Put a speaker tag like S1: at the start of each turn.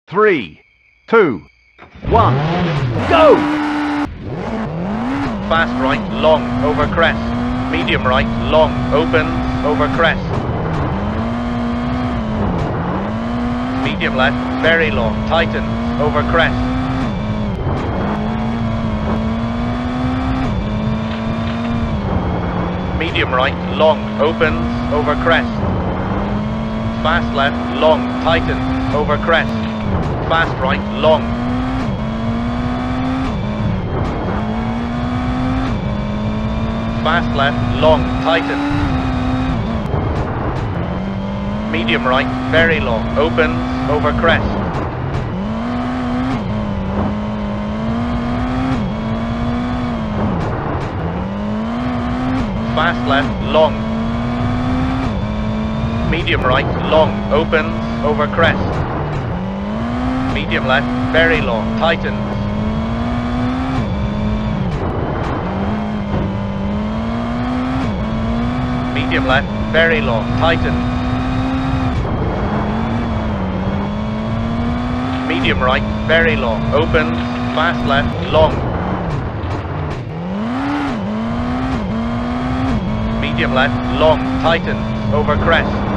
S1: 3, 2, 1, go!
S2: Fast right, long, over crest. Medium right, long, opens, over crest. Medium left, very long, tightens, over crest. Medium right, long, opens, over crest. Fast left, long, tightens, over crest. Fast right, long. Fast left, long, tightens. Medium right, very long, opens, over crest. Fast left, long. Medium right, long, opens, over crest. Medium left, very long, tightens. Medium left, very long, tightens. Medium right, very long, opens, fast left, long. Medium left, long, tightens, over crest.